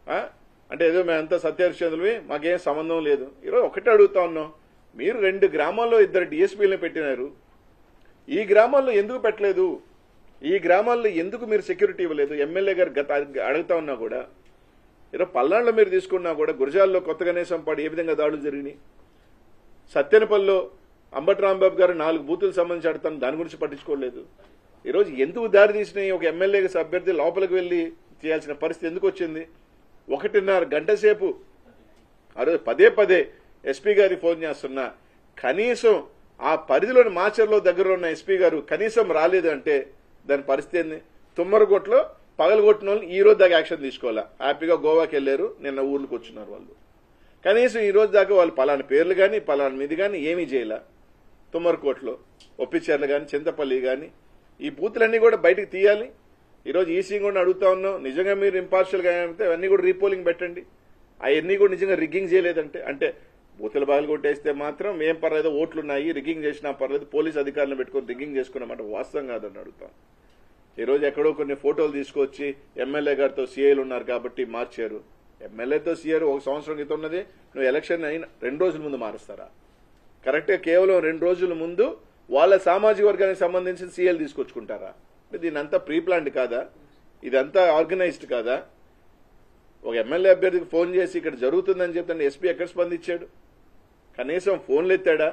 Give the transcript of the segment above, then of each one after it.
అంటే ఏదో మేమంతా సత్యహరిశ్చంద్రులవి మాకేం సంబంధం లేదు. ఈరోజు ఒకటే అడుగుతా ఉన్నాం, మీరు 2 గ్రామాల్లో 2 డిఎస్పీలను పెట్టినారు, ఈ గ్రామాల్లో ఎందుకు పెట్టలేదు? ఈ గ్రామాల్లో ఎందుకు మీరు సెక్యూరిటీ ఇవ్వలేదు? ఎమ్మెల్యే గారు అడుగుతా ఉన్నా కూడా, ఈరోజు పల్నాడులో మీరు తీసుకున్నా కూడా గురజాల్లో కొత్త గణేశం పాడు ఏ విధంగా దాడులు జరిగినాయి? సత్యనపల్లిలో అంబటి రాంబాబు గారు 4 బూతులకు సంబంధించి అడుగుతాను, దాని గురించి పట్టించుకోలేదు. ఈరోజు ఎందుకు దారి తీసినాయి? ఒక ఎమ్మెల్యే అభ్యర్థి లోపలికి వెళ్లి చేయాల్సిన పరిస్థితి ఎందుకు వచ్చింది? 1.5 గంట సేపు ఆ రోజు పదే ఎస్పీ గారికి ఫోన్ చేస్తున్నా, కనీసం ఆ పరిధిలోని మాచర్లో దగ్గర ఉన్న ఎస్పీ గారు కనీసం రాలేదు అంటే దాని పరిస్థితి ఏంది? తుమ్మరగొట్లో పగలగొట్టిన వాళ్ళు ఈ రోజు దాకా యాక్షన్ తీసుకోవాలా? హ్యాపీగా గోవాకి వెళ్లారు, నిన్న ఊర్లకు వచ్చినారు వాళ్ళు. కనీసం ఈ రోజు దాకా వాళ్ళు పలానా పేర్లు కానీ పలానా మీద కానీ ఏమీ చేయలే. తుమ్మరకోట్లో ఒప్పిచేర్లు కానీ చింతపల్లి కానీ ఈ బూతులన్నీ కూడా బయటకు తీయాలి. ఈరోజు ఈసీ కూడా అడుగుతా ఉన్నాం, నిజంగా మీరు ఇంపార్షియల్ గా అయితే అవన్నీ కూడా రీపోలింగ్ పెట్టండి. అవన్నీ కూడా నిజంగా రిగ్గింగ్ చేయలేదంటే, అంటే బూతులు బాగా కొట్టేస్తే మాత్రం ఏం పర్లేదు, ఓట్లున్నాయి, రిగ్గింగ్ చేసినా పర్లేదు, పోలీస్ అధికారులను పెట్టుకుని రిగ్గింగ్ చేసుకున్నామంటే వాస్తవం కాదని అడుగుతాం. ఈరోజు ఎక్కడో కొన్ని ఫోటోలు తీసుకొచ్చి ఎమ్మెల్యే గారితో సీఐలు ఉన్నారు కాబట్టి మార్చారు. ఎమ్మెల్యేతో సీఐలు 1 సంవత్సరం క్రితం ఉన్నది, నువ్వు ఎలక్షన్ అయిన 2 రోజుల ముందు మారుస్తారా? కరెక్ట్ గా కేవలం 2 రోజుల ముందు వాళ్ళ సామాజిక వర్గానికి సంబంధించిన సీఎల్ తీసుకొచ్చుకుంటారా? దీని అంతా ప్రీ ప్లాన్డ్ కాదా? ఇదంతా ఆర్గనైజ్డ్ కాదా? ఒక ఎమ్మెల్యే అభ్యర్థికి ఫోన్ చేసి ఇక్కడ జరుగుతుందని చెప్తాను, ఎస్పీ ఎక్కడ స్పందించాడు? కనీసం ఫోన్లు ఎత్తాడా?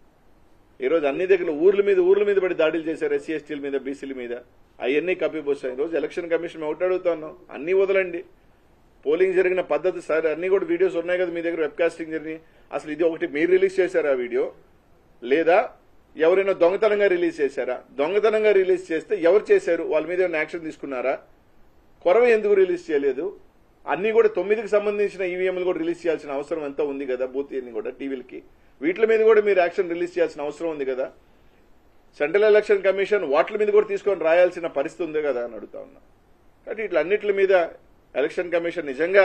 ఈరోజు అన్ని దగ్గర ఊర్ల మీద పడి దాడులు చేశారు, ఎస్సీ ఎస్టీల మీద, బీసీల మీద. అవన్నీ కప్పిపోసాయి. ఈరోజు ఎలక్షన్ కమిషన్ ఒకటి అడుగుతున్నాం, అన్ని వదలండి. పోలింగ్ జరిగిన పద్ధతి సార్ అన్ని కూడా వీడియోస్ ఉన్నాయి కదా మీ దగ్గర, వెబ్కాస్టింగ్ జరిగి. అసలు ఇది ఒకటి మీరు రిలీజ్ చేశారా వీడియో, లేదా ఎవరైనా దొంగతనంగా రిలీజ్ చేశారా? దొంగతనంగా రిలీజ్ చేస్తే ఎవరు చేశారు? వాళ్ళ మీద ఏమైనా యాక్షన్ తీసుకున్నారా? కొరవ ఎందుకు రిలీజ్ చేయలేదు? అన్ని కూడా 9కి సంబంధించిన ఈవీఎంలు కూడా రిలీజ్ చేయాల్సిన అవసరం ఎంతో ఉంది కదా, బూత్ అన్ని కూడా టీవీలకి, వీటి మీద కూడా మీరు యాక్షన్ రిలీజ్ చేయాల్సిన అవసరం ఉంది కదా. సెంట్రల్ ఎలక్షన్ కమిషన్ వాటి మీద కూడా తీసుకొని రాయాల్సిన పరిస్థితి ఉంది కదా అని అడుగుతా ఉన్నా. కాబట్టి ఇట్లన్నిటి మీద ఎలక్షన్ కమిషన్ నిజంగా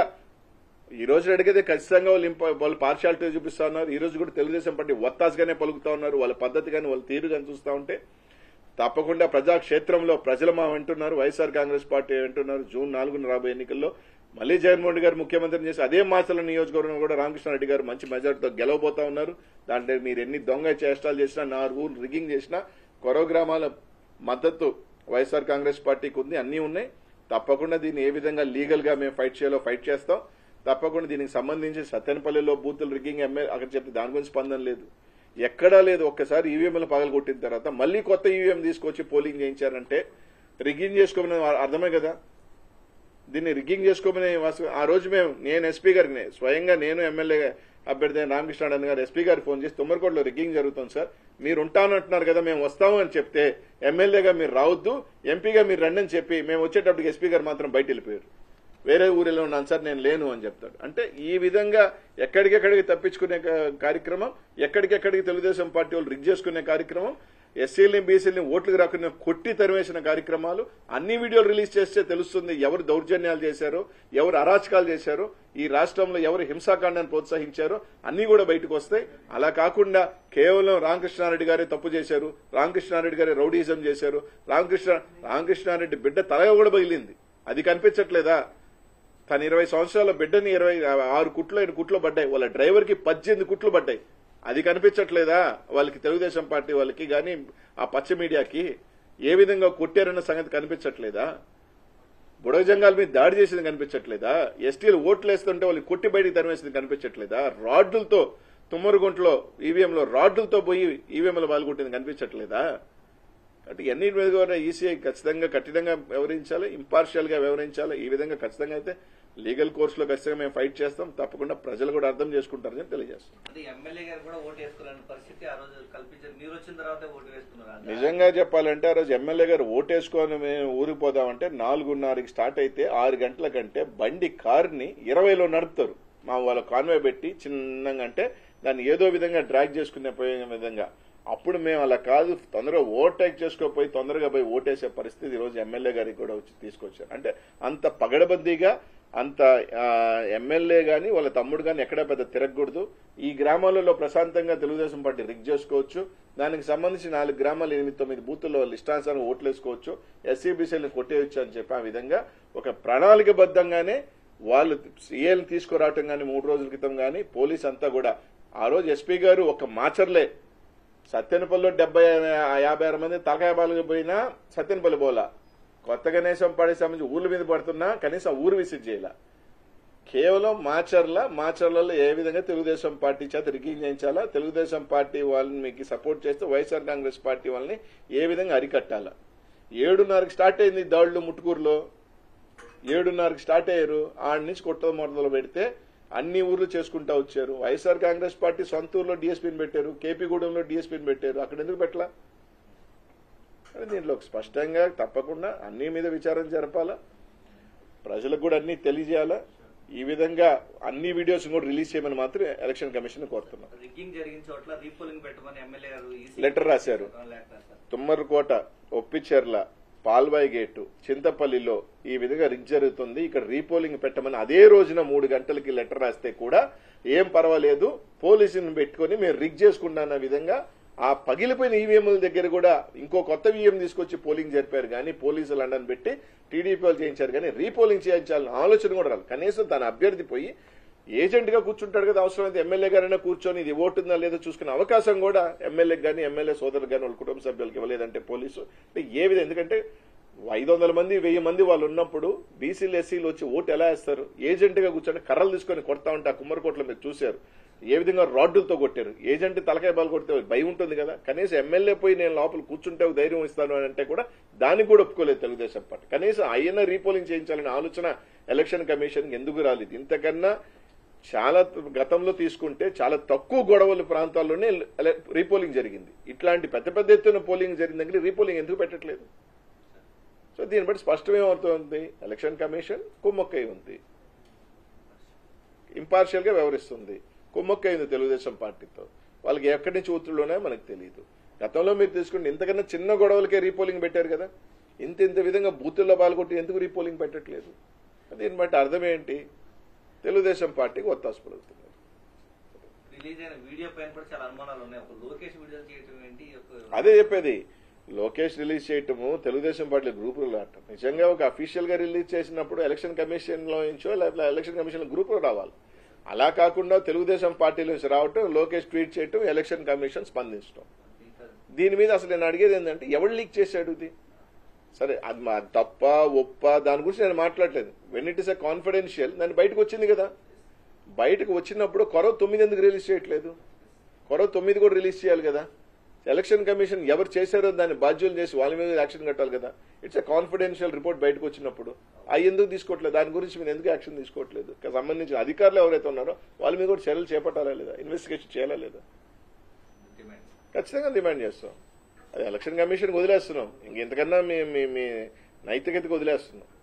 ఈ రోజు అడిగితే ఖచ్చితంగా వాళ్ళు పార్షాలిటీ చూపిస్తా ఉన్నారు. ఈ రోజు కూడా తెలుగుదేశం పార్టీ ఒత్తాసుగానే పలుకుతా ఉన్నారు. వాళ్ళ పద్ధతి కానీ వాళ్ళ తీరు కానీ చూస్తా ఉంటే తప్పకుండా ప్రజాక్షేత్రంలో ప్రజలు మా వింటున్నారు, వైఎస్ఆర్ కాంగ్రెస్ పార్టీ వింటున్నారు. జూన్ 4న రాబోయే ఎన్నికల్లో మళ్లీ జగన్మోహన్ రెడ్డి గారు ముఖ్యమంత్రిని చేసి అదే మాచర్ల నియోజకవర్గం కూడా రామకృష్ణారెడ్డి గారు మంచి మెజార్టీతో గెలవబోతా ఉన్నారు. దాంట్లో మీరు ఎన్ని దొంగ చేష్టాలు చేసినా, 4 ఊర్లు రిగ్గింగ్ చేసినా, కొరవ గ్రామాల మద్దతు వైఎస్ఆర్ కాంగ్రెస్ పార్టీకి ఉంది, అన్నీ ఉన్నాయి. తప్పకుండా దీన్ని ఏ విధంగా లీగల్ గా మేము ఫైట్ చేయాలో ఫైట్ చేస్తాం. తప్పకుండా దీనికి సంబంధించి సత్తెనపల్లిలో బూతులు రిగ్గింగ్ ఎమ్మెల్యే అక్కడ చెప్తే దాని గురించి స్పందన లేదు, ఎక్కడా లేదు. ఒక్కసారి ఈవీఎంలు పగలగొట్టిన తర్వాత మళ్లీ కొత్త ఈవీఎం తీసుకొచ్చి పోలింగ్ చేయించారంటే రిగ్గింగ్ చేసుకోమని అర్థమే కదా. దీన్ని రిగ్గింగ్ చేసుకోమని ఆ రోజు నేను ఎస్పీ గారికి స్వయంగా నేను ఎమ్మెల్యే అభ్యర్థి రామకృష్ణారెడ్డి గారు ఎస్పీ గారికి ఫోన్ చేసి తుమ్మరకోటలో రిగ్గింగ్ జరుగుతుంది సార్, మీరు ఉంటానంటున్నారు కదా, మేము వస్తాము అని చెప్తే ఎమ్మెల్యేగా మీరు రావద్దు, ఎంపీగా మీరు రండి అని చెప్పి మేము వచ్చేటప్పటికి ఎస్పీ గారు మాత్రం బయట వెళ్ళిపోయారు. వేరే ఊరిలో ఉన్నాను సార్, నేను లేను అని చెప్తాడు. అంటే ఈ విధంగా ఎక్కడికెక్కడికి తప్పించుకునే కార్యక్రమం, ఎక్కడికెక్కడికి తెలుగుదేశం పార్టీ వాళ్ళు రిగ్ చేసుకునే కార్యక్రమం, ఎస్సీలని బీసీలని ఓట్లకు రాకుండా కొట్టి తరివేసిన కార్యక్రమాలు అన్ని వీడియోలు రిలీజ్ చేస్తే తెలుస్తుంది ఎవరు దౌర్జన్యాలు చేశారో, ఎవరు అరాచకాలు చేశారో, ఈ రాష్ట్రంలో ఎవరు హింసాకాండాన్ని ప్రోత్సహించారో అన్ని కూడా బయటకు వస్తాయి. అలా కాకుండా కేవలం రామకృష్ణారెడ్డి గారే తప్పు చేశారు, రామకృష్ణారెడ్డి గారే రౌడీజం చేశారు, రామకృష్ణారెడ్డి బిడ్డ తల కూడా బగిలింది, అది కనిపించట్లేదా? తన 20 సంవత్సరాల బిడ్డని 26 కుట్లు 5 కుట్లు పడ్డాయి, వాళ్ళ డ్రైవర్ కి 18 కుట్లు పడ్డాయి, అది కనిపించట్లేదా వాళ్ళకి? తెలుగుదేశం పార్టీ వాళ్ళకి గాని ఆ పచ్చ మీడియాకి ఏ విధంగా కొట్టారన్న సంగతి కనిపించట్లేదా? బుడగ జంగాల మీద దాడి చేసింది కనిపించట్లేదా? ఎస్టీలు ఓట్లు వేస్తుంటే వాళ్ళకి కొట్టి బయటికి తరిమేసింది కనిపించట్లేదా? రాడ్లతో తుమ్మరగుంటలో ఈవీఎంలో రాడ్లతో పోయి ఈవీఎంలో పాల్గొట్టింది కనిపించట్లేదా? అంటే ఎన్ని మీద కూడా ఈసీఐ ఖచ్చితంగా కఠినంగా వ్యవహరించాలి, ఇంపార్షియల్ గా వ్యవహరించాలి. ఈ విధంగా ఖచ్చితంగా అయితే లీగల్ కోర్సులో ఖచ్చితంగా మేము ఫైట్ చేస్తాం. తప్పకుండా ప్రజలు కూడా అర్థం చేసుకుంటారని తెలియజేస్తాం. నిజంగా చెప్పాలంటే ఆ రోజు ఎమ్మెల్యే గారు ఓటేసుకొని మేము ఊరికి పోదామంటే 4:30కి స్టార్ట్ అయితే 6 గంటల కంటే బండి కారుని 20లో నడుపుతారు. మా వాళ్ళ కాన్వే పెట్టి చిన్నగా, అంటే దాన్ని ఏదో విధంగా డ్రాగ్ చేసుకునే పోయే విధంగా. అప్పుడు మేము అలా కాదు, తొందరగా ఓవర్టేక్ చేసుకోపోయి తొందరగా పోయి ఓటేసే పరిస్థితి ఈ రోజు ఎమ్మెల్యే గారికి కూడా వచ్చి తీసుకొచ్చారు. అంటే అంత పగడబందీగా, అంత ఎమ్మెల్యే గాని వాళ్ళ తమ్ముడు గాని ఎక్కడా పెద్ద తిరగకూడదు. ఈ గ్రామాలలో ప్రశాంతంగా తెలుగుదేశం పార్టీ రిగ్ చేసుకోవచ్చు. దానికి సంబంధించి 4 గ్రామాలు 8-9 బూతుల్లో ఇష్టానుసారం ఓట్లు వేసుకోవచ్చు, ఎస్సీబీసీలను కొట్టేయచ్చు అని చెప్పి ఆ విధంగా ఒక ప్రణాళికబద్ధంగానే వాళ్ళు సీఏలు తీసుకురావటం కానీ 3 రోజుల క్రితం కానీ పోలీస్ అంతా కూడా ఆ రోజు ఎస్పీ గారు ఒక మాచర్లే సత్యనపల్లిలో 50 మంది తలకాయబాలకు పోయినా సత్యనపల్లి పోలా కొత్త గణేశం పడే సంబంధించి ఊర్ల మీద పడుతున్నా కనీసం ఊరు విసిట్ చేయాల కేవలం మాచర్లలో ఏ విధంగా తెలుగుదేశం పార్టీ చేత రిగ్గింగ్ చేయించాలా తెలుగుదేశం పార్టీ వాళ్ళని మీకు సపోర్ట్ చేస్తూ వైఎస్ఆర్ కాంగ్రెస్ పార్టీ వాళ్ళని ఏ విధంగా అరికట్టాలా 7:30కి స్టార్ట్ అయింది దాడులు ముట్టుకూరులో 7:30కి స్టార్ట్ అయ్యారు ఆడ నుంచి కొత్త మొదలు పెడితే అన్ని ఊర్లు చేసుకుంటా వచ్చారు వైఎస్ఆర్ కాంగ్రెస్ పార్టీ సొంత ఊర్లో డిఎస్పీని పెట్టారు కేపీగూడెంలో డిఎస్పీని పెట్టారు అక్కడ ఎందుకు పెట్టలా దీంట్లో స్పష్టంగా తప్పకుండా అన్ని మీద విచారణ జరపాలా ప్రజలకు కూడా అన్ని తెలియజేయాలా ఈ విధంగా అన్ని వీడియోస్ కూడా రిలీజ్ చేయమని మాత్రం ఎలక్షన్ కమిషన్ కోరుతున్నాం లెటర్ రాశారు తుమ్మరకోట ఒప్పిచెర్ల పాల్వాయి గేటు చింతపల్లిలో ఈ విధంగా రిగ్ జరుగుతుంది ఇక్కడ రీపోలింగ్ పెట్టమని అదే రోజున 3 గంటలకి లెటర్ రాస్తే కూడా ఏం పర్వాలేదు పోలీసుని పెట్టుకుని మేము రిగ్ చేసుకున్న విధంగా ఆ పగిలిపోయిన ఈవీఎంల దగ్గర కూడా ఇంకో కొత్త ఈవీఎం తీసుకొచ్చి పోలింగ్ జరిపారు కానీ పోలీసులు లండన్ పెట్టి టీడీపీ వాళ్ళు చేయించారు కానీ రీపోలింగ్ చేయించాలని ఆలోచన కూడా రాలి కనీసం తన అభ్యర్థి పోయి ఏజెంట్ గా కూర్చుంటాడు కదా అవసరమైతే ఎమ్మెల్యే గారైనా కూర్చొని ఇది ఓటుందా లేదో చూసుకునే అవకాశం కూడా ఎమ్మెల్యేకి కానీ ఎమ్మెల్యే సోదరులు కానీ వాళ్ళ కుటుంబ సభ్యులకి ఇవ్వలేదంటే పోలీసు ఏ విధంగా ఎందుకంటే 500 మంది 1000 మంది వాళ్ళు ఉన్నప్పుడు బీసీలు ఎస్సీలు వచ్చి ఓటు ఎలా వేస్తారు ఏజెంట్ గా కూర్చొని కర్రలు తీసుకొని కొడతా ఉంటే ఆ కుమ్మరికోట్లో మీరు చూశారు ఏ విధంగా రాడ్డులతో కొట్టారు ఏజెంట్ తలకాయ బాల్ కొడితే భయం ఉంటుంది కదా కనీసం ఎమ్మెల్యే పోయి నేను లోపల కూర్చుంటే ధైర్యం ఇస్తాను అని అంటే కూడా దానికి కూడా ఒప్పుకోలేదు తెలుగుదేశం పార్టీ కనీసం అయినా రీపోలింగ్ చేయించాలనే ఆలోచన ఎలక్షన్ కమిషన్ ఎందుకు రాలేదు ఇంతకన్నా చాలా గతంలో తీసుకుంటే చాలా తక్కువ గొడవల ప్రాంతాల్లోనే రీపోలింగ్ జరిగింది ఇట్లాంటి పెద్ద ఎత్తున పోలింగ్ జరిగిన దగ్గర రీపోలింగ్ ఎందుకు పెట్టట్లేదు సో దీన్ని బట్టి స్పష్టమేమవుతుంది ఎలక్షన్ కమిషన్ కుమ్మక్కై ఉంది ఇంపార్షియల్ గా వ్యవహరిస్తుంది కుమ్మక్కైంది తెలుగుదేశం పార్టీతో వాళ్ళకి ఎక్కడి నుంచి ఒత్తిడిలోనే మనకు తెలియదు గతంలో మీరు తీసుకుంటే ఇంతకన్నా చిన్న గొడవలకే రీపోలింగ్ పెట్టారు కదా ఇంత విధంగా బూతుల్లో పాల్గొట్టి ఎందుకు రీపోలింగ్ పెట్టట్లేదు దీన్ని బట్టి అర్థం ఏంటి తెలుగుదేశం పార్టీకి ఒత్తాసు పలుకుతున్నారు అదే చెప్పేది లోకేష్ రిలీజ్ చేయటము తెలుగుదేశం పార్టీ గ్రూపులు ఆడటం నిజంగా ఒక అఫీషియల్ గా రిలీజ్ చేసినప్పుడు ఎలక్షన్ కమిషన్ లో నుంచో లేకపోతే ఎలక్షన్ కమిషన్ గ్రూపులో రావాలి అలా కాకుండా తెలుగుదేశం పార్టీల నుంచి రావటం లోకేష్ ట్వీట్ చేయటం ఎలక్షన్ కమిషన్ స్పందించడం దీని మీద అసలు నేను అడిగేది ఏంటంటే ఎవరు లీక్ చేశాడు ఇది సరే అది మా తప్ప ఒప్ప దాని గురించి నేను మాట్లాడలేదు when it is a confidential దాన్ని బయటకు వచ్చింది కదా బయటకు వచ్చినప్పుడు కొరవ 9 ఎందుకు రిలీజ్ చేయట్లేదు కొరవ 9 కూడా రిలీజ్ చేయాలి కదా ఎలక్షన్ కమిషన్ ఎవరు చేశారో దాన్ని బాధ్యులు చేసి వాళ్ళ మీద యాక్షన్ కట్టాలి కదా ఇట్స్ ఎ కాన్ఫిడెన్షియల్ రిపోర్ట్ బయటకు వచ్చినప్పుడు అవి ఎందుకు తీసుకోవట్లేదు దాని గురించి మీరు ఎందుకు యాక్షన్ తీసుకోవట్లేదు సంబంధించిన అధికారులు ఎవరైతే ఉన్నారో వాళ్ళ మీద కూడా చర్యలు చేపట్టాలా లేదా ఇన్వెస్టిగేషన్ చేయాలా లేదా ఖచ్చితంగా డిమాండ్ చేస్తాం అది ఎలక్షన్ కమిషన్ వదిలేస్తున్నాం ఇంకెంతకన్నా మీ నైతికతకు వదిలేస్తున్నాం